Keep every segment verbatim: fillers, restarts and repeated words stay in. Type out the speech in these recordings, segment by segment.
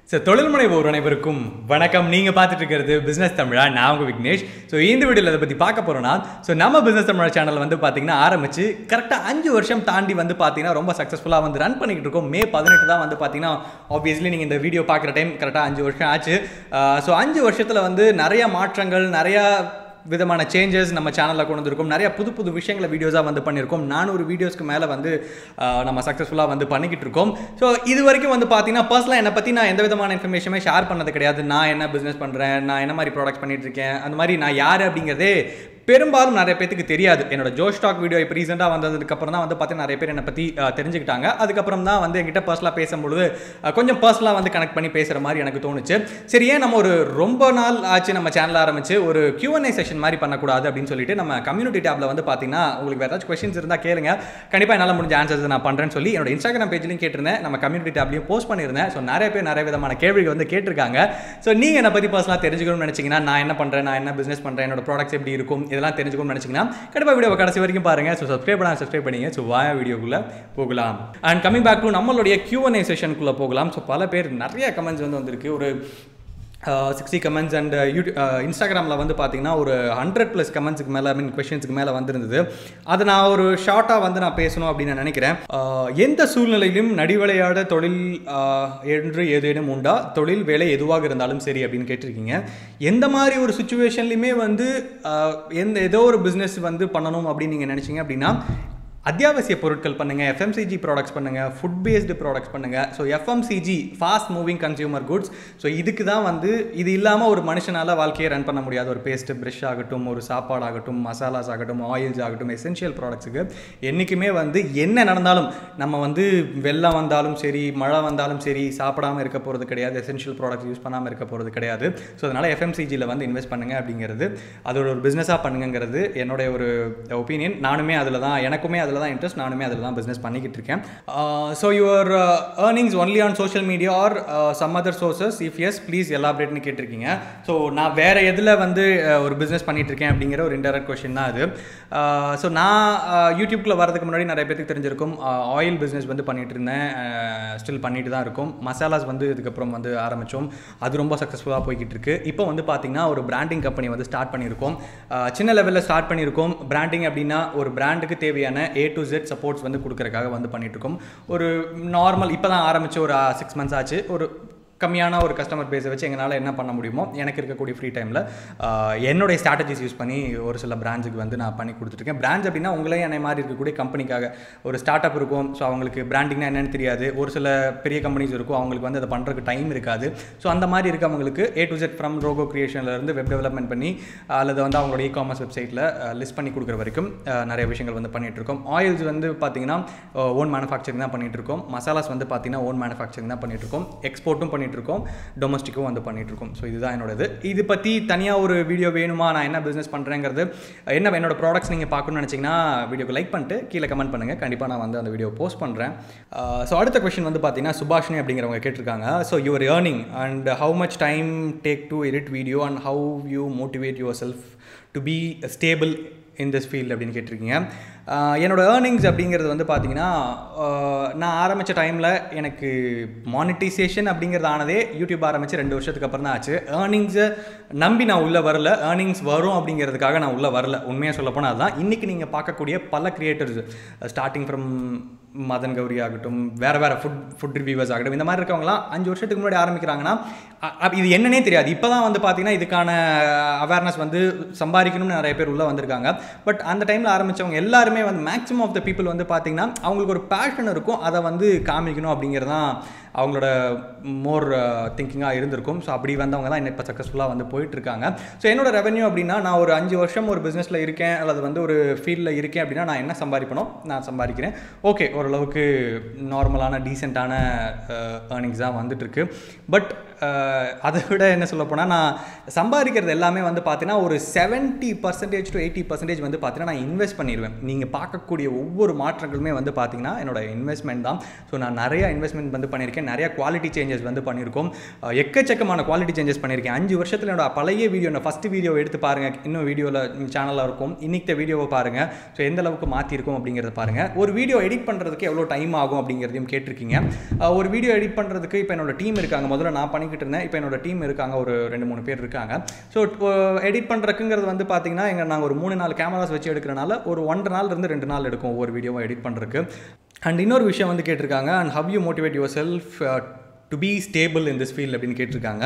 So, தொழில் முனைவோர் அனைவருக்கும் வணக்கம். நீங்க பார்த்துட்டு இருக்கிறது பிசினஸ் தமிழா. நான் உங்க விக்னேஷ். ஸோ இந்த வீடியோவில் அதை பற்றி பார்க்க போறோம்னா, ஸோ நம்ம பிசினஸ் தமிழா சேனல் வந்து பார்த்தீங்கன்னா ஆரம்பிச்சு கரெக்டாக அஞ்சு வருஷம் தாண்டி வந்து பார்த்தீங்கன்னா ரொம்ப சக்ஸஸ்ஃபுல்லாக வந்து ரன் பண்ணிக்கிட்டு இருக்கோம். மே பதினெட்டு தான் வந்து பார்த்தீங்கன்னா ஆப்வியஸ்லி நீங்கள் இந்த வீடியோ பார்க்குற டைம் கரெக்டாக அஞ்சு வருஷம் ஆச்சு. ஸோ அஞ்சு வருஷத்தில் வந்து நிறைய மாற்றங்கள், நிறையா விதமான சேஞ்சஸ் நம்ம சேனலில் கொண்டு வந்திருக்கோம். நிறைய புது புது விஷயங்களை வீடியோஸாக வந்து பண்ணியிருக்கோம். நானூறு வீடியோஸ்க்கு மேலே வந்து நம்ம சக்ஸஸ்ஃபுல்லாக வந்து பண்ணிக்கிட்டு இருக்கோம். ஸோ இது வரைக்கும் வந்து பார்த்தீங்கன்னா பர்சனலாக என்னை பற்றி நான் எந்த விதமான இன்ஃபர்மேஷனுமே ஷேர் பண்ணது கிடையாது. நான் என்ன பிஸ்னஸ் பண்ணுறேன், நான் என்ன மாதிரி ப்ராடக்ட்ஸ் பண்ணிட்டு இருக்கேன், அந்த மாதிரி நான் யார் அப்படிங்கிறதே பெரும்பாலும் நிறைய பேருக்கு தெரியாது. என்னோட ஜோஷ் டாக் வீடியோ இப்போ ரீசெண்டாக வந்ததுக்கப்புறம் தான் வந்து பார்த்தீங்கன்னா நிறைய பேர் என்னை பற்றி தெரிஞ்சுக்கிட்டாங்க. அதுக்கப்புறம் தான் வந்து என்கிட்ட பர்சனலாக பேசும்பொழுது கொஞ்சம் பர்சனலாக வந்து கனெக்ட் பண்ணி பேசுகிற மாதிரி எனக்கு தோணுச்சு. சரி, ஏன் நம்ம ஒரு ரொம்ப நாள் ஆச்சு நம்ம சேனல் ஆரம்பிச்சு ஒரு கியூ அண்ட் ஏ செஷன் மாதிரி பண்ணக்கூடாது அப்படின்னு சொல்லிட்டு நம்ம கம்யூனிட்டி டேப்ல வந்து பார்த்தீங்கன்னா உங்களுக்கு ஏதாச்சும் கொஸ்டின்ஸ் இருந்தால் கேளுங்க, கண்டிப்பாக என்னால் முடிஞ்ச ஆன்சர்ஸ் நான் பண்ணுறேன்னு சொல்லி என்னோட இன்ஸ்டாகிராம் பேஜ்லையும் கேட்டிருந்தேன், நம்ம கம்யூனிட்டி டேப்லையும் போஸ்ட் பண்ணியிருந்தேன். ஸோ நிறைய பேர் நிறைய விதமான கேள்விகள் வந்து கேட்டிருக்காங்க. ஸோ நீங்கள் என்னை பற்றி பர்சனலாக தெரிஞ்சுக்கணும்னு நினச்சிங்கன்னா, நான் என்ன பண்ணுறேன், நான் என்ன பிஸ்னஸ் பண்ணுறேன், என்னோட ப்ராடக்ட்ஸ் எப்படி இருக்கும், இதெல்லாம் தெரிஞ்சுக்கணும்னு நினைச்சீங்கன்னா கண்டிப்பா வீடியோ கடைசி வரைக்கும் பாருங்க. ஸோ சப்ஸ்கிரைப் பண்ணா சப்ஸ்கிரைப் பண்ணிங்க. ஸோ வாயா வீடியோக்குள்ள போகலாம். அண்ட் கமிங் பேக் டு நம்மளுடைய கியூ அண்ட் ஏ செஷனுக்குள்ள போகலாம். ஸோ பல பேர் நிறைய கமெண்ட்ஸ் வந்து வந்திருக்கு. ஒரு சிக்ஸ்டி கமெண்ட்ஸ் அண்ட் யூடியூப் இன்ஸ்டாகிராமில் வந்து பார்த்தீங்கன்னா ஒரு ஹண்ட்ரட் ப்ளஸ் கமெண்ட்ஸுக்கு மேலே, ஐ மீன் கொஷின்ஸுக்கு மேலே வந்திருந்தது. அதை நான் ஒரு ஷார்ட்டாக வந்து நான் பேசணும் அப்படின்னு நான் நினைக்கிறேன். எந்த சூழ்நிலையிலும் நடிவிளையாட தொழில் என்று ஏதேனும் உண்டா, தொழில் வேலை எதுவாக இருந்தாலும் சரி அப்படின்னு கேட்டிருக்கீங்க. எந்த மாதிரி ஒரு சுச்சுவேஷன்லையுமே வந்து எந்த ஏதோ ஒரு பிஸ்னஸ் வந்து பண்ணணும் அப்படின்னு நீங்கள் நினச்சிங்க அப்படின்னா அத்தியாவசிய பொருட்கள் பண்ணுங்கள், எஃப்எம்சிஜி ப்ராடக்ட்ஸ் பண்ணுங்கள், ஃபுட் பேஸ்டு ப்ராடக்ட்ஸ் பண்ணுங்கள். So FMCG fast moving consumer goods. So இதுக்கு தான் வந்து இது இல்லாமல் ஒரு மனுஷனால் வாழ்க்கையை ரன் பண்ண முடியாது. ஒரு பேஸ்ட்டு, ப்ரஷ் ஆகட்டும், ஒரு சாப்பாடாகட்டும், மசாலாஸ் ஆகட்டும், ஆயில்ஸ் ஆகட்டும், எசென்ஷியல் ப்ராடக்ட்ஸுக்கு என்றைக்குமே வந்து என்ன நடந்தாலும் நம்ம வந்து வெள்ளம் வந்தாலும் சரி, மழை வந்தாலும் சரி, சாப்பிடாமல் இருக்க போகிறது கிடையாது, எசென்ஷியல் ப்ராடக்ட்ஸ் யூஸ் பண்ணாமல் இருக்க போகிறது கிடையாது. ஸோ அதனால் எஃப்எம்சிஜியில் வந்து இன்வெஸ்ட் பண்ணுங்கள் அப்படிங்கிறது, அதோட ஒரு பிஸ்னஸாக பண்ணுங்கிறது என்னுடைய ஒரு ஒப்பீனியன். நானுமே அதில் தான், எனக்குமே அதில் தான் இன்ட்ரெஸ்ட், நானுமே அதில் தான் பிஸ்னஸ் பண்ணிக்கிட்டு இருக்கேன். So your earnings only on social media or some other sources, if yes please எலாபரேட்னு கேட்டிருக்கீங்க. ஸோ நான் வேறு எதில் வந்து ஒரு பிஸ்னஸ் பண்ணிட்டு இருக்கேன் அப்படிங்கிற ஒரு இன்டெரக்ட் கொஸ்டின் தான் அது. ஸோ நான் யூடியூப்ல வரதுக்கு முன்னாடி நிறைய பேருக்கு தெரிஞ்சிருக்கும், ஆயில் பிஸ்னஸ் வந்து பண்ணிட்டு இருந்தேன், ஸ்டில் பண்ணிட்டு தான் இருக்கும். மசாலாஸ் வந்து இதுக்கப்புறம் வந்து ஆரம்பித்தோம், அது ரொம்ப சக்ஸஸ்ஃபுல்லாக போய்கிட்டு இருக்கு. இப்போ வந்து பார்த்தீங்கன்னா ஒரு பிராண்டிங் கம்பெனி வந்து ஸ்டார்ட் பண்ணியிருக்கோம். சின்ன லெவலில் ஸ்டார்ட் பண்ணியிருக்கோம். பிராண்டிங் அப்படின்னா ஒரு பிராண்டுக்கு தேவையான ஏ டு ஜெட் சப்போர்ட்ஸ் வந்து கொடுக்கறதுக்காக வந்து பண்ணிட்டு இருக்கோம். ஒரு நார்மல் இப்போ தான் ஆரம்பிச்சு ஒரு சிக்ஸ் மந்த்ஸ் ஆச்சு. ஒரு கம்மியான ஒரு கஸ்டமர் பேஸை வச்சு எங்களால் என்ன பண்ண முடியுமோ எனக்கு இருக்கக்கூடிய ஃப்ரீ டைமில் என்னுடைய ஸ்ட்ராட்டஜிஸ் யூஸ் பண்ணி ஒரு சில பிரான்ச்சுக்கு வந்து நான் பண்ணி கொடுத்துருக்கேன். பிரான்ச் அப்படின்னா உங்களே என்னை மாதிரி இருக்கக்கூடிய கம்பெனிக்காக ஒரு ஸ்டார்ட் அப் இருக்கும். ஸோ அவங்களுக்கு பிராண்டிங்னா என்னென்னு தெரியாது. ஒரு சில பெரிய கம்பெனிஸ் இருக்கும், அவங்களுக்கு வந்து அதை பண்ணுறதுக்கு டைம் இருக்காது. ஸோ அந்த மாதிரி இருக்கவங்களுக்கு A to Z from logo கிரியேஷன்லேருந்து வெப் டெவலப்மெண்ட் பண்ணி அல்லது வந்து அவங்களோட இ காமர்ஸ் வெப்சைட்டில் லிஸ்ட் பண்ணி கொடுக்குற வரைக்கும் நிறைய விஷயங்கள் வந்து பண்ணிகிட்டு இருக்கோம். ஆயில்ஸ் வந்து பார்த்தீங்கன்னா ஓன் மேனுஃபேக்சரிங் தான் பண்ணிகிட்டு இருக்கோம். மசாலாஸ் வந்து பார்த்தீங்கன்னா ஓன் மேனுஃபேக்சரிங் தான் பண்ணிகிட்டு இருக்கோம். எக்ஸ்போர்ட்டும் பண்ணி இருக்கோம், டொமஸ்டிக்கும் வந்து பண்ணிட்டு இருக்கோம். ஸோ இதுதான் என்னோடது. இது பற்றி தனியாக ஒரு வீடியோ வேணுமா, நான் என்ன பிஸ்னஸ் பண்ணுறேங்கிறது, என்ன என்னோட ப்ராடக்ட்ஸ் நீங்கள் பார்க்கணும்னு நினச்சிங்கன்னா வீடியோக்கு லைக் பண்ணிட்டு கீழே கமெண்ட் பண்ணுங்கள். கண்டிப்பாக நான் வந்து அந்த வீடியோ போஸ்ட் பண்ணுறேன். ஸோ அடுத்த கொஸ்டின் வந்து பார்த்தீங்கன்னா சுபாஷினி அப்படிங்கிறவங்க கேட்டிருக்காங்க. So your earning and how much time take to edit video and how you motivate yourself to be stable in this field அப்படின்னு கேட்டிருக்கீங்க. என்னோடய ஏர்னிங்ஸ் அப்படிங்கிறது வந்து பார்த்தீங்கன்னா நான் ஆரம்பித்த டைமில் எனக்கு மானிட்டைசேஷன் அப்படிங்கிறது ஆனதே யூடியூப் ஆரம்பித்து ரெண்டு வருஷத்துக்கு அப்புறம் தான் ஆச்சு. ஏர்னிங்ஸை நம்பி நான் உள்ளே வரல, ஏர்னிங்ஸ் வரும் அப்படிங்கிறதுக்காக நான் உள்ளே வரல. உண்மையாக சொல்ல போனால் அதுதான். இன்றைக்கி நீங்கள் பார்க்கக்கூடிய பல creators, starting from Madan Gowri ஆகட்டும், வேறு வேறு ஃபுட் ஃபுட் ரிவ்யூவர்ஸ் ஆகட்டும், இந்த மாதிரி இருக்கவங்களாம் அஞ்சு வருஷத்துக்கு முன்னாடி ஆரம்பிக்கிறாங்கன்னா இது என்னன்னே தெரியாது. இப்போ தான் வந்து பார்த்தீங்கன்னா இதுக்கான அவேர்னஸ் வந்து சம்பாதிக்கணும்னு நிறைய பேர் உள்ளே வந்திருக்காங்க. பட் அந்த டைமில் ஆரம்பித்தவங்க எல்லாருமே வந்து மேக்ஸிமம் ஆஃப் த பீப்புள் வந்து பார்த்திங்கன்னா அவங்களுக்கு ஒரு பேஷன் இருக்கும், அதை வந்து காமிக்கணும் அப்படிங்கிறது தான் அவங்களோட மோர் திங்கிங்காக இருந்திருக்கும். ஸோ அப்படி வந்தவங்க தான் இப்போ சக்ஸஸ்ஃபுல்லாக வந்து போயிட்டுருக்காங்க. ஸோ என்னோட ரெவன்யூ அப்படின்னா நான் ஒரு அஞ்சு வருஷம் ஒரு பிஸ்னஸில் இருக்கேன் அல்லது வந்து ஒரு ஃபீல்டில் இருக்கேன் அப்படின்னா நான் என்ன சம்பாதிப்பணும், நான் சம்பாதிக்கிறேன். ஓகே, ஓரளவுக்கு நார்மலான டீசெண்டான ஏர்னிங்ஸ் தான் வந்துட்டுருக்கு. பட் அதை விட என்ன சொல்ல போனால் நான் சம்பாதிக்கிறது எல்லாமே வந்து பார்த்தீங்கன்னா ஒரு seventy percentage to eighty percentage வந்து பார்த்தீங்கன்னா நான் இன்வெஸ்ட் பண்ணிடுவேன். நீங்கள் பார்க்கக்கூடிய ஒவ்வொரு மாற்றங்களுமே வந்து பார்த்தீங்கன்னா என்னோட இன்வெஸ்ட்மெண்ட் தான். ஸோ நான் நிறையா இன்வெஸ்ட்மெண்ட் வந்து பண்ணியிருக்கேன். நிறைய குவாலிட்டி சேஞ்சஸ் வந்து பண்ணியிருக்கோம். எக்கச்சக்கமான குவாலிட்டி சேஞ்சஸ் பண்ணியிருக்கேன். அஞ்சு வருஷத்தில் என்னோட பழைய வீடியோ நான் ஃபஸ்ட்டு வீடியோ எடுத்து பாருங்கள், இன்னும் வீடியோவில் சேனலில் இருக்கும். இன்றைக்கி வீடியோவை பாருங்கள். ஸோ எந்த அளவுக்கு மாற்றிருக்கும் அப்படிங்கிறத பாருங்கள். ஒரு வீடியோ எடிட் பண்ணுறதுக்கு எவ்வளோ டைம் ஆகும் அப்படிங்கிறதையும் கேட்டிருக்கீங்க. ஒரு வீடியோ எடிட் பண்ணுறதுக்கு இப்போ என்னோட டீம் இருக்காங்க. முதல்ல நான் பண்ணிக்கிட்டு இருந்தேன், இப்போ என்னோட டீம் இருக்காங்க, ஒரு ரெண்டு மூணு பேர் இருக்காங்க. ஸோ எடிட் பண்ணுறதுக்குங்கிறது வந்து பார்த்தீங்கன்னா எங்கள் நாங்கள் ஒரு மூணு நாலு கேமராஸ் வச்சு எடுக்கிறனால ஒரு ஒன்றரை நாள் இருந்து ரெண்டு நாள் எடுக்கும் ஒவ்வொரு வீடியோவை எடிட் பண்ணுறதுக்கு. அண்ட் இன்னொரு விஷயம் வந்து கேட்டிருக்காங்க, and how you motivate yourself to be stable in this field அப்படின்னு கேட்டிருக்காங்க.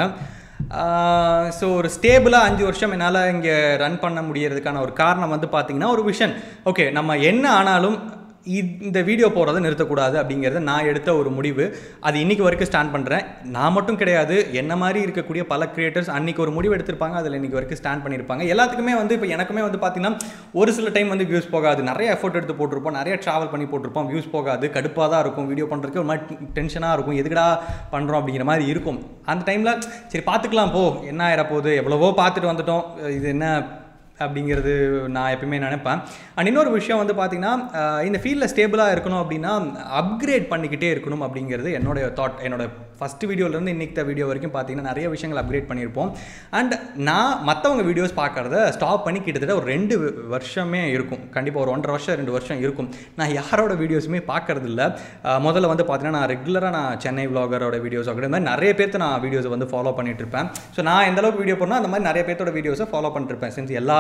ஸோ ஒரு ஸ்டேபிளாக அஞ்சு வருஷம் என்னால் இங்கே ரன் பண்ண முடியறதுக்கான ஒரு காரணம் வந்து பார்த்திங்கன்னா ஒரு விஷன். ஓகே, நம்ம என்ன ஆனாலும் இந்த வீடியோ போடுறதை நிறுத்தக்கூடாது அப்படிங்கிறத நான் எடுத்த ஒரு முடிவு. அது இன்றைக்கி வரைக்கும் ஸ்டாண்ட் பண்ணுறேன். நான் மட்டும் கிடையாது, என்ன மாதிரி இருக்கக்கூடிய பல கிரியேட்டர்ஸ் அன்றைக்கி ஒரு முடிவு எடுத்திருப்பாங்க, அதில் இன்றைக்கி வரைக்கும் ஸ்டாண்ட் பண்ணியிருப்பாங்க. எல்லாத்துக்குமே வந்து இப்போ எனக்குமே வந்து பார்த்திங்கன்னா ஒரு சில டைம் வந்து வியூஸ் போகாது. நிறைய எஃபோர்ட் எடுத்து போட்டிருப்போம், நிறைய ட்ராவல் பண்ணி போட்டிருப்போம், வியூஸ் போகாது, கடுப்பாக தான் இருக்கும். வீடியோ பண்ணுறதுக்கு ஒரு மாதிரி டென்ஷனாக இருக்கும், எதுக்கடா பண்ணுறோம் அப்படிங்கிற மாதிரி இருக்கும். அந்த டைமில் சரி பார்த்துக்கலாம், போ என்ன ஆயிர போகுது, எவ்வளவோ பார்த்துட்டு வந்துட்டோம், இது என்ன அப்படிங்கிறது நான் எப்பயுமே நினைப்பேன். அண்ட் இன்னொரு விஷயம் வந்து பார்த்திங்கன்னா இந்த ஃபீல்டில் ஸ்டேபிளாக இருக்கணும் அப்படின்னா அப்கிரேட் பண்ணிக்கிட்டே இருக்கணும் அப்படிங்கிறது என்னோடய தாட். என்னோட ஃபஸ்ட்டு வீடியோலேருந்து இன்றைக்கி வீடியோ வரைக்கும் பார்த்திங்கன்னா நிறைய விஷயங்கள் அப்கிரேட் பண்ணியிருப்போம். அண்ட் நான் மற்றவங்க வீடியோஸ் பார்க்குறத ஸ்டாப் பண்ணி கிட்டத்தட்ட ஒரு ரெண்டு வருஷமே இருக்கும். கண்டிப்பாக ஒரு ஒன்றரை வருஷம் ரெண்டு வருஷம் இருக்கும். நான் யாரோட வீடியோஸுமே பார்க்குறதில்ல. முதல்ல வந்து பார்த்திங்கன்னா நான் ரெகுலராக நான் சென்னை விளாகரோட வீடியோஸ் ஆகட்டும், இந்த மாதிரி நிறைய பேர்த்து நான் வீடியோஸை வந்து ஃபாலோ பண்ணிட்டு இருப்பேன். ஸோ நான் எந்தளவுக்கு வீடியோ பண்ணால் அந்த மாதிரி நிறைய பேர்த்தோட வீடியோஸை ஃபாலோ பண்ணிட்டுருப்பேன். சின்ஸ் எல்லா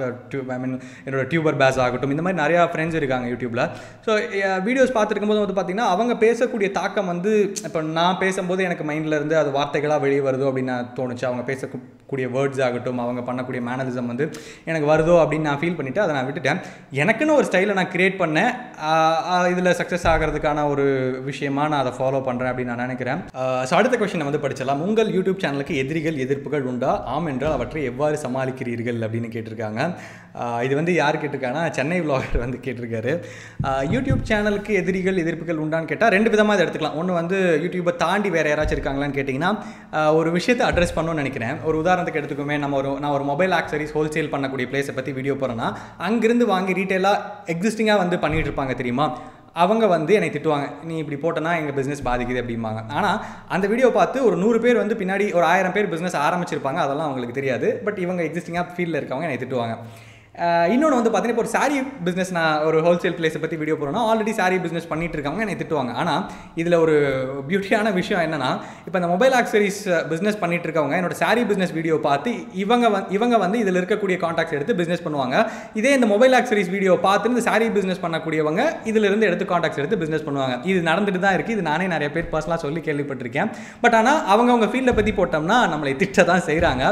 ஐ மீன் என்னோட டியூபர் பேஸ் ஆகட்டும், இந்த மாதிரி நிறையா ஃப்ரெண்ட்ஸ் இருக்காங்க யூடியூப்பில். ஸோ வீடியோஸ் பார்த்துருக்கும் போது வந்து பார்த்திங்கன்னா அவங்க பேசக்கூடிய தாக்கம் வந்து இப்போ நான் பேசும்போது எனக்கு மைண்டில் இருந்து அது வார்த்தைகளாக வெளியே வருதோ அப்படின்னு நான் தோணுச்சு. அவங்க பேசக்கூடிய வேர்ட்ஸ் ஆகட்டும், அவங்க பண்ணக்கூடிய மேனலிசம் வந்து எனக்கு வருதோ அப்படின்னு நான் ஃபீல் பண்ணிவிட்டு அதை நான் விட்டுட்டேன். எனக்குன்னு ஒரு ஸ்டைலை நான் கிரியேட் பண்ணேன். இதில் சக்ஸஸ் ஆகிறதுக்கான ஒரு விஷயமா நான் அதை ஃபாலோ பண்ணுறேன் அப்படின்னு நான் நினைக்கிறேன். ஸோ அடுத்த கொஸ்டினை வந்து படிச்சிடலாம். உங்கள் யூடியூப் சேனலுக்கு எதிரிகள் எதிர்ப்புகள் உண்டா? ஆம் என்றால் அவற்றை எவ்வாறு சமாளிக்கிறீர்கள் அப்படின்னு கேட்டிருக்காங்க. இது வந்து யார் கேட்டிருக்காங்கன்னா சென்னை விளாகர் வந்து கேட்டிருக்காரு. யூடியூப் சேனலுக்கு எதிரிகள் எதிர்ப்புகள் உண்டான்னு கேட்டால் ரெண்டு விதமாக இதை எடுத்துக்கலாம். ஒன்று வந்து யூடியூப்பை தாண்டி வேறு யாராச்சும் இருக்காங்களான்னு கேட்டிங்கன்னா ஒரு விஷயத்தை அட்ரஸ் பண்ணணும்னு நினைக்கிறேன். ஒரு உதாரணத்துக்கு எடுத்துக்குமே, நம்ம ஒரு நான் ஒரு மொபைல் ஆக்சரிஸ் ஹோல்சேல் பண்ணக்கூடிய பிளேஸை பற்றி வீடியோ போகிறேன்னா அங்கேருந்து வாங்கி ரீட்டெயிலாக எக்ஸிஸ்டிங்காக வந்து பண்ணிகிட்டு இருப்பாங்க தெரியுமா, அவங்க வந்து என்னை திட்டுவாங்க, நீ இப்படி போட்டனா எங்கள் பிஸ்னஸ் பாதிக்குது அப்படிம்பாங்க. ஆனால் அந்த வீடியோ பார்த்து ஒரு நூறு பேர் வந்து பின்னாடி ஒரு ஆயிரம் பேர் பிஸ்னஸ் ஆரம்பிச்சிருப்பாங்க, அதெல்லாம் அவங்களுக்கு தெரியாது. பட் இவங்க எக்ஸிஸ்டிங்காக ஃபீல்டில் இருக்கவங்க என்னை திட்டுவாங்க. இன்னொன்று வந்து பார்த்தீங்கன்னா இப்போ ஒரு சாரீ பிஸ்னஸ் நான் ஒரு ஹோல்சேல் பிளேஸை பற்றி வீடியோ போகிறோன்னா ஆல்ரெடி சாரீ பிஸ்னஸ் பண்ணிட்டு இருக்காங்க, என்னை திட்டுவாங்க. ஆனால் இதில் ஒரு பியூட்டியான விஷயம் என்னென்னா, இப்போ இந்த மொபைல் ஆக்சரிஸ் பிஸ்னஸ் பண்ணிட்டு இருக்கவங்க என்னோட சாரீ பிஸ்னஸ் வீடியோ பார்த்து இவங்க வந்து இவங்க வந்து இதில் இருக்கக்கூடிய கான்டாக்ட்ஸ் எடுத்து பிஸ்னஸ் பண்ணுவாங்க. இதே இந்த மொபைல் ஆக்சரிஸ் வீடியோ பார்த்து இந்த சாரீ பிஸ்னஸ் பண்ணக்கூடியவங்க இதிலிருந்து எடுத்து கான்டாக்ட்ஸ் எடுத்து பிஸ்னஸ் பண்ணுவாங்க. இது நடந்துட்டு தான் இருக்குது. இது நானே நிறைய பேர் பர்சனலாக சொல்லி கேள்விப்பட்டிருக்கேன். பட் ஆனால் அவங்க அவங்க ஃபீல்டை பற்றி போட்டோம்னா நம்மளை திட்ட தான் செய்கிறாங்க.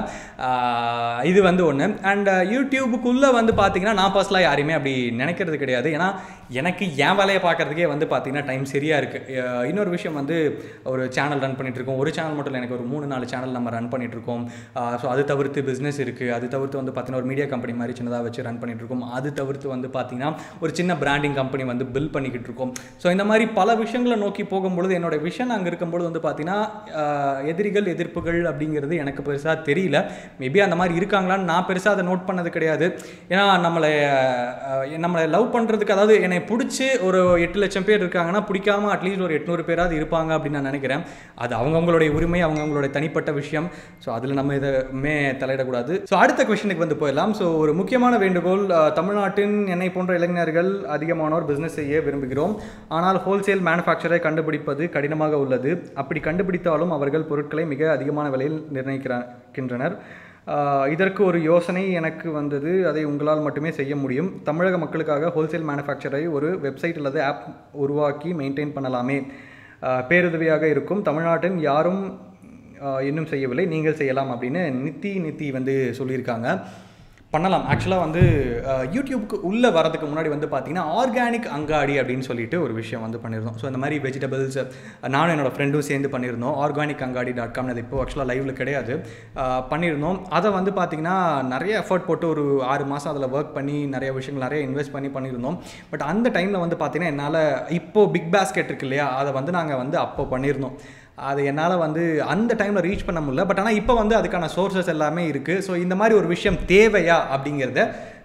இது வந்து ஒன்று. அண்ட் யூடியூபுக்குள்ளே வந்து பார்த்தீங்கன்னா நான் பர்சனலாக யாரையுமே அப்படி நினைக்கிறது கிடையாது. ஏன்னா எனக்கு என் வேலையை பார்க்குறதுக்கே வந்து பார்த்தீங்கன்னா டைம் சரியாக இருக்குது. இன்னொரு விஷயம் வந்து ஒரு சேனல் ரன் பண்ணிகிட்ருக்கோம். ஒரு சேனல் மட்டும் இல்லை, எனக்கு ஒரு மூணு நாலு சேனல் நம்ம ரன் பண்ணிகிட்ருக்கோம். ஸோ அது தவிர்த்து பிஸ்னஸ் இருக்குது. அது தவிர்த்து வந்து பார்த்தீங்கன்னா ஒரு மீடியா கம்பெனி மாதிரி சின்னதாக வச்சு ரன் பண்ணிகிட்ருக்கோம். அது தவிர்த்து வந்து பார்த்தீங்கன்னா ஒரு சின்ன பிராண்டிங் கம்பெனி வந்து பில் பண்ணிக்கிட்டு இருக்கோம். ஸோ இந்த மாதிரி பல விஷயங்களை நோக்கி போகும்பொழுது என்னோடய விஷன் அங்கே இருக்கும்பொழுது வந்து பார்த்தீங்கன்னா எதிரிகள் எதிர்ப்புகள் அப்படிங்கிறது எனக்கு பெருசாக தெரியல. மேபி அந்த மாதிரி இருக்காங்களான்னு நான் பெருசாக அதை நோட் பண்ணது கிடையாது. ஏன்னா நம்மளை நம்மளை லவ் பண்ணுறதுக்கு, அதாவது என்னை பிடிச்சி ஒரு எட்டு லட்சம் பேர் இருக்காங்கன்னா பிடிக்காம அட்லீஸ்ட் ஒரு எட்நூறு பேராது இருப்பாங்க அப்படின்னு நான் நினைக்கிறேன். அது அவங்கவுங்களுடைய உரிமை, அவங்கவுங்களுடைய தனிப்பட்ட விஷயம். ஸோ அதில் நம்ம எதுவுமே தலையிடக்கூடாது. ஸோ அடுத்த கொஸ்டினுக்கு வந்து போயிடலாம். ஸோ ஒரு முக்கியமான வேண்டுகோள், தமிழ்நாட்டின் என்னை போன்ற இளைஞர்கள் அதிகமானோர் பிஸ்னஸ் செய்ய விரும்புகிறோம். ஆனால் ஹோல்சேல் மேனுஃபேக்சரை கண்டுபிடிப்பது கடினமாக உள்ளது. அப்படி கண்டுபிடித்தாலும் அவர்கள் பொருட்களை மிக அதிகமான விலையில் நிர்ணயிக்கின்றனர். இதற்கு ஒரு யோசனை எனக்கு வந்தது, அதை உங்களால் மட்டுமே செய்ய முடியும். தமிழக மக்களுக்காக ஹோல்சேல் மேனுஃபேக்சரை ஒரு வெப்சைட் அல்லது ஆப் உருவாக்கி மெயின்டைன் பண்ணலாமே, பேருதவியாக இருக்கும். தமிழ்நாட்டின் யாரும் இன்னும் செய்யவில்லை, நீங்கள் செய்யலாம் அப்படின்னு நித்தி நித்தி வந்து சொல்லியிருக்காங்க. பண்ணலாம். ஆக்சுவலாக வந்து யூடியூப்க்கு உள்ளே வரதுக்கு முன்னாடி வந்து பார்த்திங்கன்னா ஆர்கானிக் அங்காடி அப்படின்னு சொல்லிட்டு ஒரு விஷயம் வந்து பண்ணியிருந்தோம். ஸோ இந்த மாதிரி வெஜிடபிள்ஸ் நானும் என்னோடய ஃப்ரெண்டும் சேர்ந்து பண்ணியிருந்தோம். ஆர்கானிக் அங்காடி டாட் காம் அது இப்போ ஆக்சுவலாக லைவில் கிடையாது, பண்ணியிருந்தோம். அதை வந்து பார்த்திங்கன்னா நிறைய எஃபர்ட் போட்டு ஒரு ஆறு மாதம் அதில் ஒர்க் பண்ணி நிறைய விஷயங்கள் நிறைய இன்வெஸ்ட் பண்ணி பண்ணியிருந்தோம். பட் அந்த டைமில் வந்து பார்த்திங்கன்னா என்னால் இப்போது பிக் பாஸ்கெட் இருக்கு இல்லையா, அதை வந்து நாங்கள் வந்து அப்போ பண்ணியிருந்தோம். அது என்னால் வந்து அந்த டைமில் ரீச் பண்ண முடியல. பட் ஆனால் இப்போ வந்து அதுக்கான சோர்ஸஸ் எல்லாமே இருக்குது. ஸோ இந்த மாதிரி ஒரு விஷயம் தேவையா அப்படிங்கிறத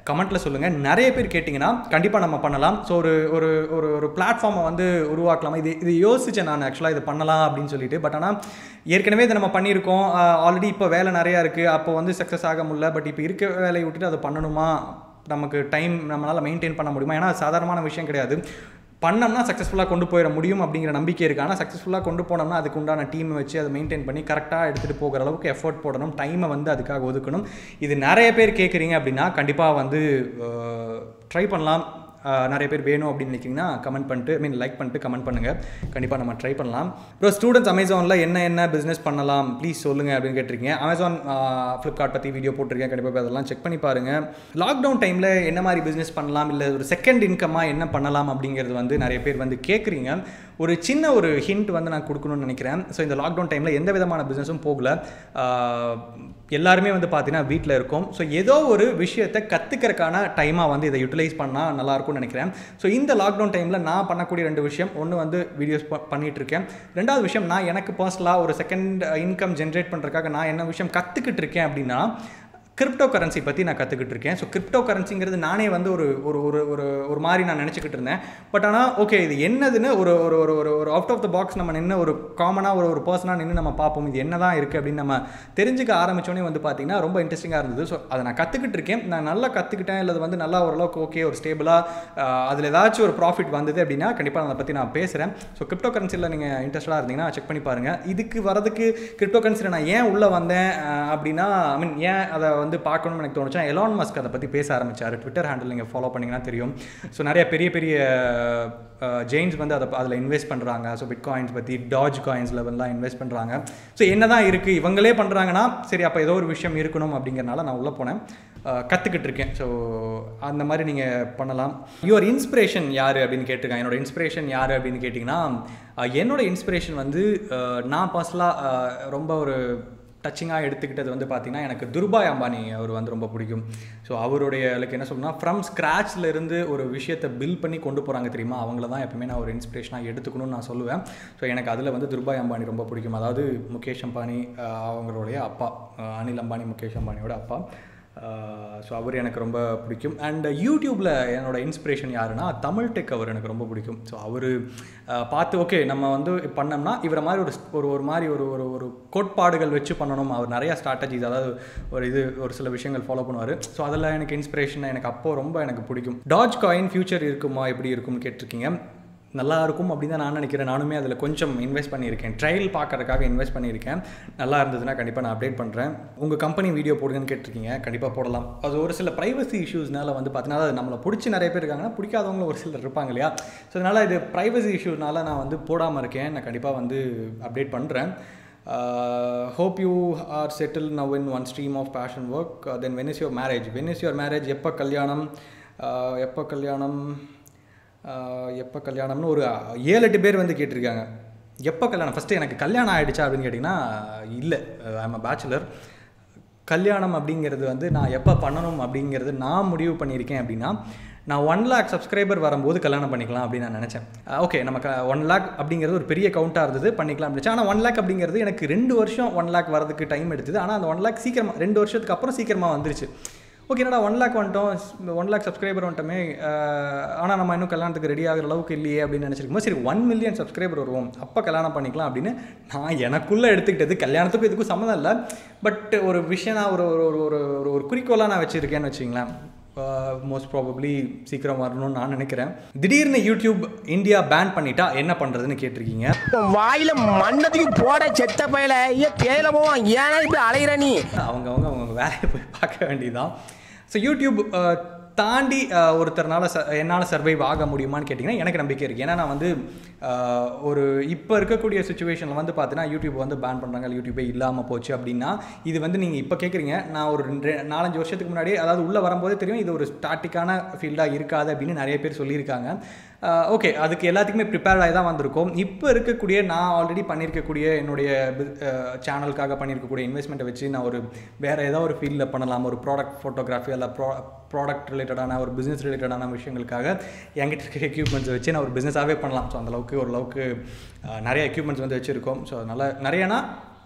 கமெண்ட்டில் சொல்லுங்கள். நிறைய பேர் கேட்டிங்கன்னா கண்டிப்பாக நம்ம பண்ணலாம். ஸோ ஒரு ஒரு ஒரு ஒரு பிளாட்ஃபார்மை வந்து உருவாக்கலாம். இது இது யோசித்தேன் நான் ஆக்சுவலாக இது பண்ணலாம் அப்படின்னு சொல்லிட்டு. பட் ஆனால் ஏற்கனவே இதை நம்ம பண்ணியிருக்கோம். ஆல்ரெடி இப்போ வேலை நிறையா இருக்குது. அப்போ வந்து சக்ஸஸ் ஆக முடியல. பட் இப்போ இருக்க வேலையை விட்டுட்டு அதை பண்ணணுமா, நமக்கு டைம் நம்மளால் மெயின்டைன் பண்ண முடியுமா? ஏன்னா சாதாரணமான விஷயம் கிடையாது. பண்ணோம்னா சக்ஸஸ்ஃபுல்லாக கொண்டு போயிட முடியும் அப்படிங்கிற நம்பிக்கை இருக்குது. ஆனால் சக்ஸஸ்ஃபுல்லாக கொண்டு போனோம்னா அதுக்கு உண்டான டீமை வச்சு அதை மெயின்டைன் பண்ணி கரெக்டாக எடுத்துகிட்டு போகிற அளவுக்கு எஃபோர்ட் போடணும், டைமை வந்து அதுக்காக ஒதுக்கணும். இது நிறைய பேர் கேட்குறீங்க அப்படின்னா கண்டிப்பாக வந்து ட்ரை பண்ணலாம். நிறைய பேர் வேணும் அப்படின்னு நினைக்கிங்கன்னா கமெண்ட் பண்ணிட்டு ஐ மீன் லைக் பண்ணிட்டு கமெண்ட் பண்ணுங்கள். கண்டிப்பாக நம்ம ட்ரை பண்ணலாம். ப்ரோ ஸ்டூடெண்ட்ஸ் அமேசானில் என்ன என்ன பிஸ்னஸ் பண்ணலாம் ப்ளீஸ் சொல்லுங்கள் அப்படின்னு கேட்டிருக்கீங்க. அமேசான் ஃப்ளிப்கார்ட் பற்றி வீடியோ போட்டிருக்கேன். கண்டிப்பாக அதெல்லாம் செக் பண்ணி பாருங்கள். லாக்டவுன் டைமில் என்ன மாதிரி பிஸ்னஸ் பண்ணலாம், இல்லை ஒரு செகண்ட் இன்கமாக என்ன பண்ணலாம் அப்படிங்கிறது வந்து நிறைய பேர் வந்து கேட்குறீங்க. ஒரு சின்ன ஒரு ஹிண்ட் வந்து நான் கொடுக்கணும்னு நினைக்கிறேன். ஸோ இந்த லாக்டவுன் டைமில் எந்த விதமான பிஸ்னஸும் போகல. எல்லாருமே வந்து பார்த்தீங்கன்னா வீட்டில் இருக்கும். ஸோ ஏதோ ஒரு விஷயத்தை கற்றுக்கிறதுக்கான டைமாக வந்து இதை யூட்டிலைஸ் பண்ணால் நல்லாயிருக்கும்னு நினைக்கிறேன். ஸோ இந்த லாக்டவுன் டைமில் நான் பண்ணக்கூடிய ரெண்டு விஷயம், ஒன்று வந்து வீடியோஸ் பண்ணிகிட்ருக்கேன். ரெண்டாவது விஷயம், நான் எனக்கு பர்சனலாக ஒரு செகண்ட் இன்கம் ஜென்ரேட் பண்ணுறதுக்காக நான் என்ன விஷயம் கற்றுக்கிட்டு இருக்கேன் அப்படின்னா கிரிப்டோ கரன்சி பற்றி நான் கற்றுக்கிட்டு இருக்கேன். ஸோ கிரிப்டோ கரன்சிங்கிறது நானே வந்து ஒரு ஒரு ஒரு ஒரு ஒரு மாதிரி நான் நினச்சிக்கிட்டு இருந்தேன். பட் ஆனால் ஓகே இது என்னதுன்னு ஒரு ஒரு ஒரு ஒரு ஒரு அவுட் ஆஃப் த பாக்ஸ் நம்ம நின்று ஒரு காமனாக ஒரு ஒரு பர்சனாக நின்று நம்ம பார்ப்போம் இது என்ன தான் இருக்குது அப்படின்னு நம்ம தெரிஞ்சுக்க ஆரம்பித்தோடனே வந்து பார்த்திங்கன்னா ரொம்ப இன்ட்ரெஸ்டிங்காக இருந்தது. ஸோ அதை நான் கற்றுக்கிட்டு இருக்கேன். நான் நல்லா கற்றுக்கிட்டேன். இல்லை வந்து நல்லா ஓரளவுக்கு ஓகே ஒரு ஸ்டேபிளாக அதில் ஏதாச்சும் ஒரு ப்ராஃபிட் வந்தது அப்படின்னா கண்டிப்பாக அதை பற்றி நான் பேசுகிறேன். ஸோ கிரிப்டோ கரன்சியில் நீங்கள் இன்ட்ரெஸ்டாக இருந்தீங்கன்னா செக் பண்ணி பாருங்கள். இதுக்கு வரதுக்கு கிரிப்டோ கரன்சியில் நான் ஏன் உள்ளே வந்தேன் அப்படின்னா ஐ மீன் ஏன் அதை வந்து பார்க்கணும்னு எனக்கு தோணுச்சா, எலான் மஸ்க் அதை பற்றி பேச ஆரம்பித்தார். ட்விட்டர் ஹேண்டில் நீங்கள் ஃபாலோ பண்ணிங்கன்னா தெரியும். ஸோ நிறைய பெரிய பெரிய ஜெயின்ஸ் வந்து அதை அதில் இன்வெஸ்ட் பண்ணுறாங்க. ஸோ பிட் காயின்ஸ் பற்றி டாஜ் காயின்ஸ் லெவல்லாம் இன்வெஸ்ட் பண்ணுறாங்க. ஸோ என்ன தான் இருக்குது இவங்களே பண்ணுறாங்கன்னா சரி அப்போ ஏதோ ஒரு விஷயம் இருக்கணும் அப்படிங்கிறனால நான் உள்ளே போனேன், கற்றுக்கிட்டு இருக்கேன். ஸோ அந்த மாதிரி நீங்கள் பண்ணலாம். யுவர் இன்ஸ்பிரேஷன் யார் அப்படின்னு கேட்டிருக்காங்க. என்னோடய இன்ஸ்பிரேஷன் யார் அப்படின்னு கேட்டிங்கன்னா என்னோடய இன்ஸ்பிரேஷன் வந்து நான் பர்சனலாக ரொம்ப ஒரு டச்சிங்காக எடுத்துக்கிட்டது வந்து பார்த்திங்கன்னா எனக்கு துர்பாய் அம்பானி அவர் வந்து ரொம்ப பிடிக்கும். ஸோ அவருடைய லைக் என்ன சொல்லணும்னா ஃப்ரம் ஸ்க்ராட்ச்லேருந்து ஒரு விஷயத்தை பில்ட் பண்ணி கொண்டு போகிறாங்க தெரியுமா, அவங்கள தான் எப்பவுமே நான் ஒரு இன்ஸ்பிரேஷனாக எடுத்துக்கணும்னு நான் சொல்லுவேன். ஸோ எனக்கு அதில் வந்து துர்பாய் அம்பானி ரொம்ப பிடிக்கும். அதாவது முகேஷ் அம்பானி அவங்களுடைய அப்பா, அனில் அம்பானி முகேஷ் அம்பானியோட அப்பா. ஸோ அவர் எனக்கு ரொம்ப பிடிக்கும். அண்ட் யூடியூப்பில் என்னோட இன்ஸ்பிரேஷன் யாருன்னா தமிழ் டெக் அவர் எனக்கு ரொம்ப பிடிக்கும். ஸோ அவர் பார்த்து ஓகே நம்ம வந்து பண்ணோம்னா இவரை மாதிரி ஒரு ஒரு ஒரு மாதிரி ஒரு ஒரு ஒரு கோட்பாடுகள் வச்சு பண்ணணும். அவர் நிறையா ஸ்ட்ராட்டஜிஸ் அதாவது ஒரு இது ஒரு சில விஷயங்கள் ஃபாலோ பண்ணுவார். ஸோ அதில் எனக்கு இன்ஸ்பிரேஷன் எனக்கு அப்போது ரொம்ப எனக்கு பிடிக்கும். டாஜ் காயின் ஃபியூச்சர் இருக்குமா எப்படி இருக்கும்னு கேட்டிருக்கீங்க. நல்லா இருக்கும் அப்படின்னு தான் நான் நினைக்கிறேன். நானுமே அதில் கொஞ்சம் இன்வெஸ்ட் பண்ணியிருக்கேன், ட்ரையல் பார்க்கறதுக்காக இன்வெஸ்ட் பண்ணியிருக்கேன். நல்லா இருந்ததுன்னா கண்டிப்பாக நான் அப்டேட் பண்ணுறேன். உங்கள் கம்பெனி வீடியோ போடுங்கன்னு கேட்டிருக்கீங்க, கண்டிப்பாக போடலாம். அது ஒரு சில ப்ரைவசி இஷ்யூஸ்னால வந்து பார்த்தீங்கன்னா அது நம்மளை பிடிச்சி நிறைய பேர் இருக்காங்கன்னா பிடிக்காதவங்களும் ஒரு சிலர் இருப்பாங்க இல்லையா. ஸோ அதனால் இது ப்ரைவசி இஷ்யூஸ்னால நான் வந்து போடாமல் இருக்கேன். நான் கண்டிப்பாக வந்து அப்டேட் பண்ணுறேன். Hope you are settle now in one stream of passion work. Then when is your marriage when is your marriage எப்போ கல்யாணம் எப்போ கல்யாணம் எப்போ கல்யாணம்னு ஒரு ஏழு எட்டு பேர் வந்து கேட்டிருக்காங்க. எப்போ கல்யாணம் ஃபஸ்ட்டு எனக்கு கல்யாணம் ஆகிடுச்சா அப்படின்னு கேட்டிங்கன்னா இல்லை, ஐ எம் அ பேச்சுலர். கல்யாணம் அப்படிங்கிறது வந்து நான் எப்போ பண்ணணும் அப்படிங்கிறது நான் முடிவு பண்ணியிருக்கேன் அப்படின்னா நான் ஒன் லேக் சப்ஸ்கிரைபர் வரும்போது கல்யாணம் பண்ணிக்கலாம் அப்படின்னு நான் நினச்சேன். ஓகே நமக்கு ஒன் லேக் அப்படிங்கிறது ஒரு பெரிய கவுண்ட்டாக இருந்தது, பண்ணிக்கலாம் அப்படின்னு. ஆனால் ஒன் லேக் அப்படிங்கிறது எனக்கு ரெண்டு வருஷம் ஒன் லேக் வரதுக்கு டைம் எடுத்தது. ஆனால் அந்த ஒன் லேக் சீக்கிரமாக ரெண்டு வருஷத்துக்கு அப்புறம் சீக்கிரமாக வந்துருச்சு. ஓகே என்னடா ஒன் லேக் வந்துட்டோம், ஒன் லேக் சப்ஸ்கிரைபர் வந்துட்டோமே, ஆனால் நம்ம இன்னும் கல்யாணத்துக்கு ரெடி ஆகிற அளவுக்கு இல்லையே அப்படின்னு நினச்சிருக்கும். சரி ஒன் மில்லியன் சப்ஸ்கிரைபர் வருவோம் அப்போ கல்யாணம் பண்ணிக்கலாம் அப்படின்னு நான் எனக்குள்ளே எடுத்துக்கிட்டது. கல்யாணத்துக்கும் இதுக்கும் சம்மந்தம் இல்லை, பட் ஒரு விஷயம் நான் ஒரு ஒரு ஒரு ஒரு ஒரு குறிக்கோளாக நான் வச்சுருக்கேன்னு வச்சிங்களேன். மோஸ்ட் ப்ராபப்ளி சீக்கிரம் வரணும்னு நான் நினைக்கிறேன். திடீர்னு யூடியூப் இந்தியா பேன் பண்ணிட்டா என்ன பண்ணுறதுன்னு கேட்டிருக்கீங்க. வாயில மண்ணதுக்கு போட செத்த பையில பேல போவோம் ஏன்னா இப்படி அலையிற நீ. அவங்க அவங்க அவங்க வேலையை போய் பார்க்க வேண்டியதுதான். ஸோ யூடியூப் தாண்டி ஒருத்தர்னால ச என்னால் சர்வைவ் ஆக முடியுமான்னு கேட்டிங்கன்னா எனக்கு நம்பிக்கை இருக்குது. ஏன்னா நான் வந்து ஒரு இப்போ இருக்கக்கூடிய சுச்சுவேஷனில் வந்து பார்த்தீங்கன்னா யூடியூப் வந்து பேன் பண்ணுறாங்க, யூடியூபே இல்லாமல் போச்சு அப்படின்னா இது வந்து நீங்கள் இப்போ கேட்குறீங்க. நான் ஒரு ரெண்டு நாலஞ்சு வருஷத்துக்கு முன்னாடி அதாவது உள்ளே வரும்போதே தெரியும் இது ஒரு ஸ்டாட்டிக்கான ஃபீல்டாக இருக்காது அப்படின்னு நிறைய பேர் சொல்லியிருக்காங்க. ஓகே அதுக்கு எல்லாத்துக்குமே ப்ரிப்பேர்டாகி தான் வந்திருக்கோம். இப்போ இருக்கக்கூடிய நான் ஆல்ரெடி பண்ணியிருக்கக்கூடிய என்னுடைய சேனலுக்காக பண்ணியிருக்கக்கூடிய இன்வெஸ்ட்மெண்ட்டை வச்சு நான் ஒரு வேறு ஏதாவது ஒரு ஃபீல்டில் பண்ணலாம். ஒரு ப்ராடக்ட் ஃபோட்டோகிராஃபி அல்ல ப்ரா ப்ராடக்ட் ரிலேட்டடான ஒரு பிஸ்னஸ் ரிலேட்டடான விஷயங்களுக்காக என்கிட்ட இருக்க எக்யூப்மெண்ட்ஸ் வச்சு நான் ஒரு பிஸ்னஸாகவே பண்ணலாம். ஸோ அந்தளவுக்கு ஓரளவுக்கு நிறைய எக்யூப்மெண்ட்ஸ் வந்து வச்சுருக்கோம். ஸோ அதனால் நிறையனா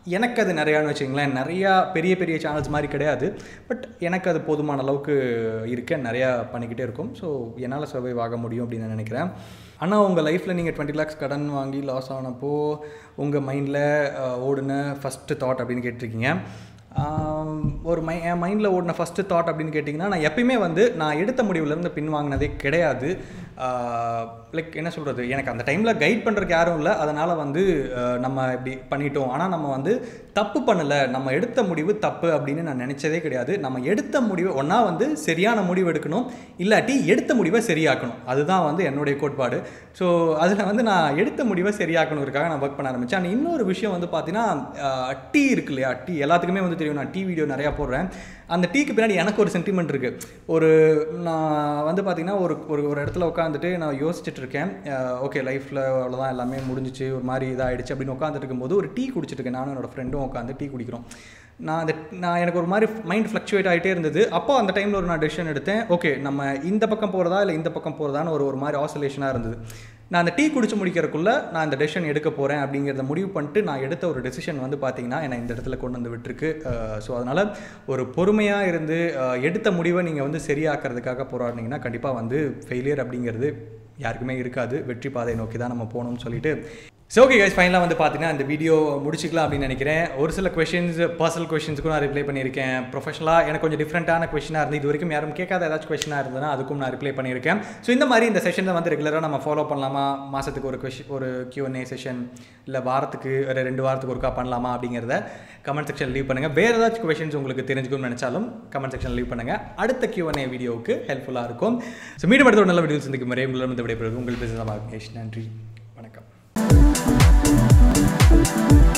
எனக்கு அது நிறையான்னு வச்சுங்களேன். நிறையா பெரிய பெரிய சேனல்ஸ் மாதிரி கிடையாது. பட் எனக்கு அது போதுமான அளவுக்கு இருக்க நிறையா பண்ணிக்கிட்டே இருக்கும். ஸோ என்னால் சர்வைவ் ஆக முடியும் அப்படின்னு நான் நினைக்கிறேன். ஆனால் உங்கள் லைஃப்பில் நீங்கள் டுவெண்ட்டி லேக்ஸ் கடன் வாங்கி லாஸ் ஆனப்போ உங்கள் மைண்டில் ஓடுன ஃபஸ்ட்டு தாட் அப்படின்னு கேட்டிருக்கீங்க. ஒரு மை என் மைண்டில் ஓடின ஃபஸ்ட்டு தாட் அப்படின்னு கேட்டிங்கன்னா, நான் எப்பயுமே வந்து நான் எடுத்த முடிவுலேருந்து பின் வாங்கினதே கிடையாது. லைக் என்ன சொல்கிறது, எனக்கு அந்த டைமில் கைட் பண்ணுறதுக்கு யாரும் இல்லை. அதனால் வந்து நம்ம இப்படி பண்ணிட்டோம், ஆனால் நம்ம வந்து தப்பு பண்ணலை, நம்ம எடுத்த முடிவு தப்பு அப்படின்னு நான் நினச்சதே கிடையாது. நம்ம எடுத்த முடிவு ஒன்றா வந்து சரியான முடிவு எடுக்கணும், இல்லாட்டி எடுத்த முடிவை சரியாக்கணும். அதுதான் வந்து என்னுடைய கோட்பாடு. ஸோ அதில் வந்து நான் எடுத்த முடிவை சரியாக்கணுங்கிறதுக்காக நான் ஒர்க் பண்ண ஆரம்பித்தேன். ஆனால் இன்னொரு விஷயம் வந்து பார்த்தீங்கன்னா, டீ இருக்கு இல்லையா, டீ எல்லாத்துக்குமே வந்து தெரியும். நான் டீ வீடியோ நிறையா போடுறேன். அந்த டீக்கு பின்னாடி எனக்கு ஒரு சென்டிமெண்ட் இருக்குது. ஒரு நான் வந்து பார்த்திங்கன்னா ஒரு ஒரு ஒரு இடத்துல உட்காந்துட்டு நான் யோசிச்சுட்டு இருக்கேன். ஓகே, லைஃப்பில் அவ்வளோதான், எல்லாமே முடிஞ்சிச்சு, ஒரு மாதிரி இதாகிடுச்சு அப்படின்னு உட்காந்துட்டு இருக்கும்போது ஒரு டீ குடிச்சிட்டு இருக்கேன். நானும் என்னோடய ஃப்ரெண்டும் உட்காந்து டீ குடிக்கிறோம். நான் அந்த நான் எனக்கு ஒரு மாதிரி மைண்ட் ஃப்ளக்சுவேட் ஆகிட்டே இருந்தது. அப்போ அந்த டைமில் ஒரு நான் டெசிஷன் எடுத்தேன். ஓகே, நம்ம இந்த பக்கம் போகிறதா இல்லை இந்த பக்கம் போகிறதான்னு ஒரு ஒரு மாதிரி ஆசோலேஷனாக இருந்தது. நான் அந்த டீ குடிச்சு முடிக்கிறதுக்குள்ளே நான் அந்த டெசிஷன் எடுக்க போகிறேன் அப்படிங்கிறத முடிவு பண்ணிட்டு நான் எடுத்த ஒரு டெசிஷன் வந்து பார்த்திங்கன்னா என்னை இந்த இடத்துல கொண்டு வந்து விட்டுருக்கு. ஸோ அதனால் ஒரு பொறுமையாக இருந்து எடுத்த முடிவை நீங்கள் வந்து சரியாக்கிறதுக்காக போராடினீங்கன்னா கண்டிப்பாக வந்து ஃபெயிலியர் அப்படிங்கிறது யாருக்குமே இருக்காது. வெற்றி பாதை நோக்கி தான் நம்ம போகணும்னு சொல்லிட்டு. ஸோ ஓகே கைஸ், ஃபைனலாக வந்து பார்த்தீங்கன்னா இந்த வீடியோ முடிச்சிக்கலாம் அப்படின்னு நினைக்கிறேன். ஒரு சில கொஷின்ஸ், பர்சனல் கொஷின்ஸுக்கும் நான் ரிப்ளை பண்ணியிருக்கேன். ப்ரொஃபஷனலாக எனக்கு கொஞ்சம் டிஃப்ரெண்ட்டான கொஷினாக இருந்து இது வரைக்கும் யாரும் கேட்காத ஏதாச்சும் கொஷினாக இருந்ததுன்னா அதுக்கும் நான் ரிப்ளை பண்ணியிருக்கேன். ஸோ இந்த மாதிரி இந்த செஷனை வந்து ரெகுலராக நம்ம ஃபாலோ பண்ணலாமா, மாதத்துக்கு ஒரு கொஷின் ஒரு கியூஎன்ஏ செஷன் இல்லை வாரத்துக்கு ஒரு ரெண்டு வாரத்துக்கு ஒருக்கா பண்ணலாமா அப்படிங்கிறத கமெண்ட் செக்ஷன் லீவ் பண்ணுங்கள். வேறு ஏதாச்சும் கொஷின்ஸ் உங்களுக்கு தெரிஞ்சுக்கணும்னு நினச்சாலும் கமெண்ட் செக்ஷன் லீவ் பண்ணுங்கள். அடுத்த கியூஎன்ஏ வீடியோவுக்கு ஹெல்ப்ஃபுல்லாக இருக்கும். ஸோ மீண்டும் அடுத்த ஒரு நல்ல வீடியோ சந்திக்கும் வரை உங்களிடம் விடைபெறுவது உங்கள் பிசினஸ் விக்னேஷ். நன்றி, வணக்கம்.